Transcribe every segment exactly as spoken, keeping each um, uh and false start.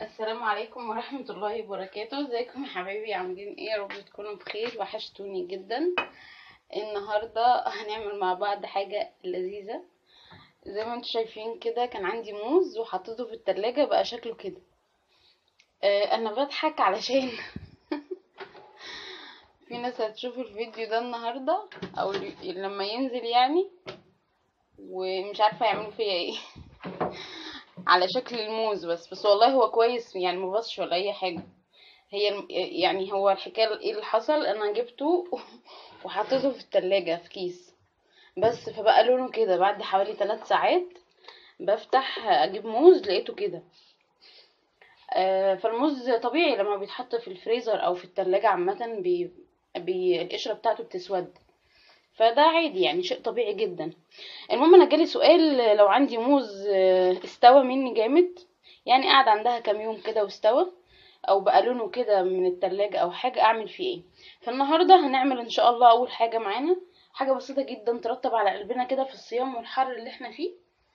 السلام عليكم ورحمة الله وبركاته. ازيكم يا حبايبي؟ عاملين ايه؟ يا رب تكونوا بخير، وحشتوني جدا. النهاردة هنعمل مع بعض حاجة لذيذة. زي ما انتم شايفين كده، كان عندي موز وحطيته في التلاجة بقى شكله كده. آه انا بضحك علشان في ناس هتشوف الفيديو ده النهاردة او لما ينزل يعني، ومش عارفة يعملوا فيا ايه على شكل الموز. بس بس والله هو كويس يعني، مبصش ولا اي حاجة. هي يعني هو الحكايه ايه اللي حصل، انا جبته وحطيته في التلاجة في كيس بس، فبقى لونه كده. بعد حوالي ثلاث ساعات بفتح اجيب موز لقيته كده. آه فالموز طبيعي لما بيتحط في الفريزر او في التلاجة عامه بي بي القشره بتاعته بتسود، فده عادي يعني، شيء طبيعي جدا. المهم انا جالي سؤال، لو عندي موز استوى مني جامد، يعني قاعد عندها كام يوم كده واستوى، او بقى لونه كده من التلاجة او حاجة، اعمل فيه ايه؟ فالنهاردة هنعمل ان شاء الله اول حاجة معانا حاجة بسيطة جدا ترطب على قلبنا كده في الصيام والحر اللي احنا فيه.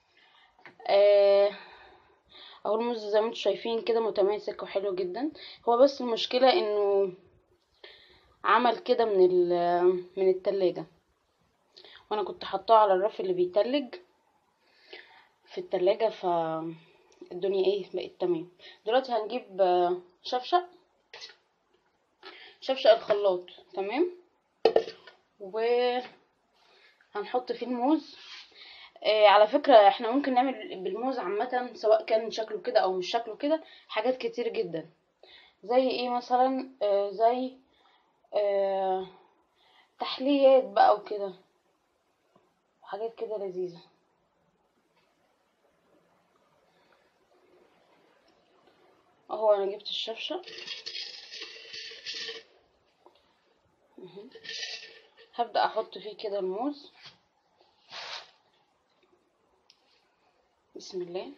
آه اهو الموز زي ما انتم شايفين كده متماسك وحلو جدا. هو بس المشكلة انه عمل كده من من التلاجة، وانا كنت حطاه على الرف اللي بيتلج في التلاجة، ف الدنيا ايه بقت تمام. دلوقتي هنجيب شفشق شفشق الخلاط، تمام، وهنحط فيه الموز. آه على فكرة احنا ممكن نعمل بالموز عامة، سواء كان شكله كده او مش شكله كده، حاجات كتير جدا. زي ايه مثلا؟ آه زي آه تحليات بقى وكده، حاجات كده لذيذة. اهو انا جبت الشفشق، هبدأ احط فيه كده الموز. بسم الله.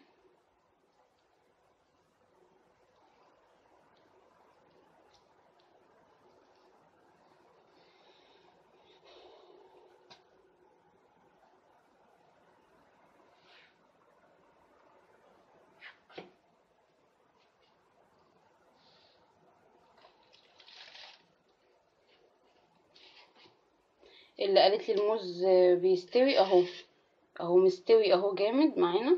اللي قالت لي الموز بيستوي اهو، اهو مستوي اهو جامد معانا.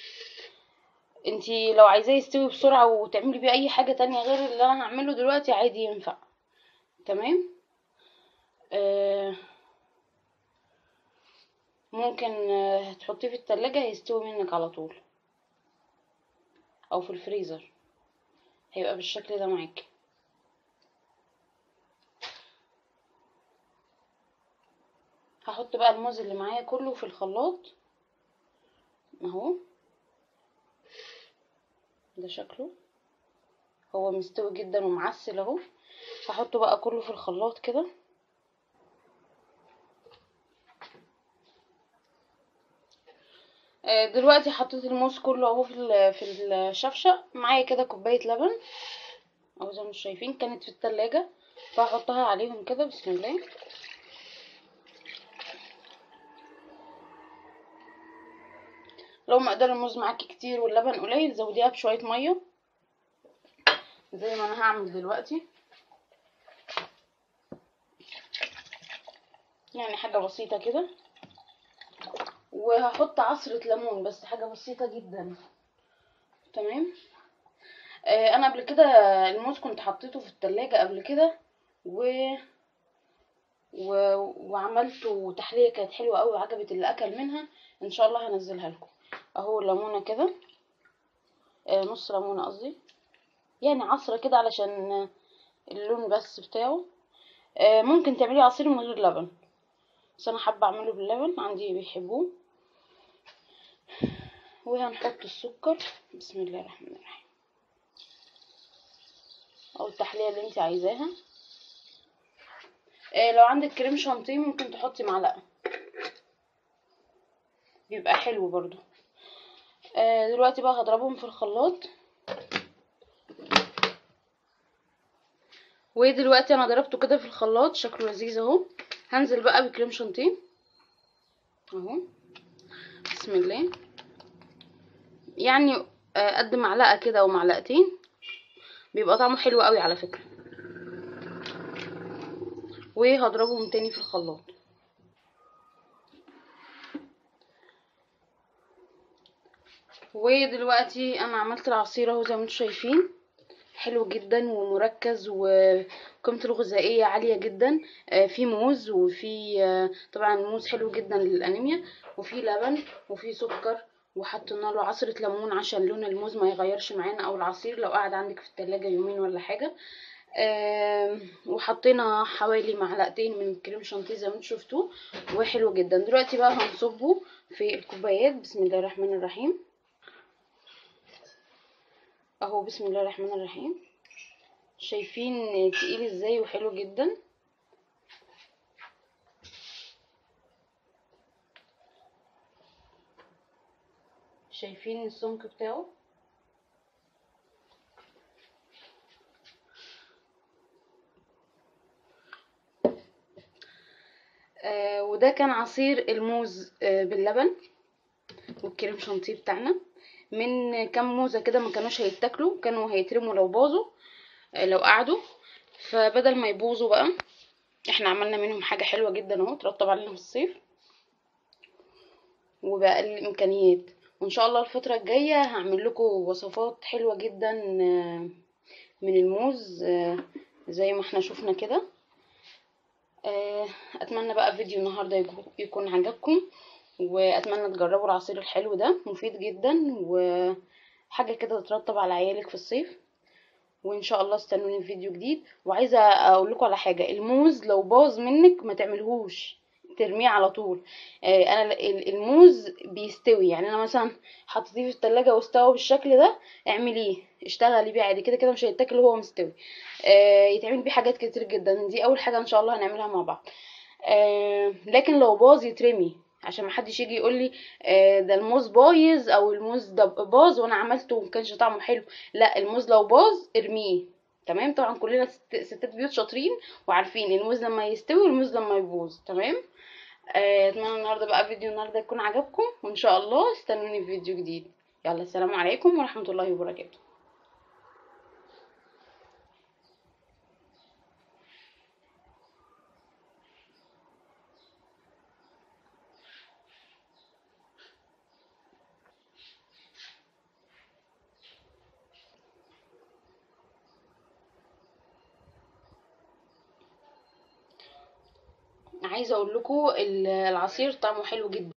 انتي لو عايزاه يستوي بسرعة وتعملي بيه اي حاجة تانية غير اللي انا هعمله دلوقتي، عادي ينفع، تمام. آه ممكن آه تحطيه في التلاجة هيستوي منك على طول، او في الفريزر هيبقى بالشكل ده معاكي. هحط بقى الموز اللي معايا كله في الخلاط اهو، ده شكله هو مستوي جدا ومعسل اهو. هحطه بقى كله في الخلاط كده. دلوقتي حطيت الموز كله اهو في في الشفشق. معايا كده كوبايه لبن اهو زي ما انتم شايفين، كانت في التلاجة، فهحطها عليهم كده. بسم الله. لو مقدار الموز معاكي كتير واللبن قليل، زوديها بشويه ميه زي ما انا هعمل دلوقتي، يعني حاجه بسيطه كده. وهحط عصره ليمون بس، حاجه بسيطه جدا، تمام. آه انا قبل كده الموز كنت حطيته في التلاجة قبل كده، و... و... وعملته تحليه كانت حلوه قوي وعجبت اللي اكل منها. ان شاء الله هنزلها لكم. اهو ليمونه كده، آه نص ليمونه قصدي، يعني عصره كده علشان اللون بس بتاعه. آه ممكن تعملي عصير من غير لبن، بس انا حابه اعمله باللبن، عندي بيحبوه. وهنحط السكر. بسم الله الرحمن الرحيم، او التحليه اللي انت عايزاها. آه لو عندك كريم شانتيه ممكن تحطي معلقه، بيبقى حلو برضو. آه دلوقتي بقى هضربهم في الخلاط. ودلوقتي انا ضربته كده في الخلاط، شكله لذيذ اهو. هنزل بقى بكريم شانتيه اهو. بسم الله. يعني قد معلقه كده او معلقتين، بيبقى طعمه حلو قوي على فكرة. وهضربهم تاني في الخلاط. ودلوقتي انا عملت العصير اهو زي ما انتم شايفين، حلو جدا ومركز وقيمته الغذائيه عاليه جدا. في موز، وفي طبعا الموز حلو جدا للانيميا، وفي لبن وفي سكر، وحطينا له عصره ليمون عشان لون الموز ما يغيرش معانا، او العصير لو قعد عندك في التلاجة يومين ولا حاجه. وحطينا حوالي معلقتين من الكريم شانتيه زي ما انتم شفتوه، وحلو جدا. دلوقتي بقى هنصبه في الكوبايات. بسم الله الرحمن الرحيم اهو. بسم الله الرحمن الرحيم. شايفين تقيل ازاي وحلو جدا. شايفين السمك بتاعه. آه وده كان عصير الموز آه باللبن والكريم شانتيه بتاعنا. من كام موزه كده ما كانوش هيتاكلوا، كانوا هيترموا لو باظوا، آه لو قعدوا. فبدل ما يبوظوا بقى احنا عملنا منهم حاجه حلوه جدا اهو، ترطب علينا في الصيف وبأقل الامكانيات. وان شاء الله الفتره الجايه هعمل لكم وصفات حلوه جدا من الموز زي ما احنا شفنا كده. اتمنى بقى فيديو النهارده يكون عجبكم، واتمنى تجربوا العصير الحلو ده، مفيد جدا وحاجه كده ترطب على عيالك في الصيف. وان شاء الله استنوني في فيديو جديد. وعايزه اقول لكم على حاجه، الموز لو باظ منك ما تعملهوش ترميه على طول. آه انا الموز بيستوي، يعني انا مثلا حطيتيه في التلاجة واستوى بالشكل ده، اعمليه اشتغلي بيه عادي، كده كده مش هيتاكل وهو مستوي. آه يتعمل بيه حاجات كتير جدا. دي اول حاجه ان شاء الله هنعملها مع بعض. آه لكن لو باظ يترمي، عشان محدش يجي يقول لي آه ده الموز بايظ او الموز ده باظ وانا عملته ومكانش طعمه حلو. لا، الموز لو باظ ارميه. تمام. طبعا كلنا ستات بيوت شاطرين وعارفين الموز لما يستوي والموز لما يبوظ. تمام. آه، اتمنى النهارده بقى فيديو النهارده يكون عجبكم، وان شاء الله استنوني في فيديو جديد. يلا، السلام عليكم ورحمه الله وبركاته. عايزه اقول لكم العصير طعمه حلو جدا.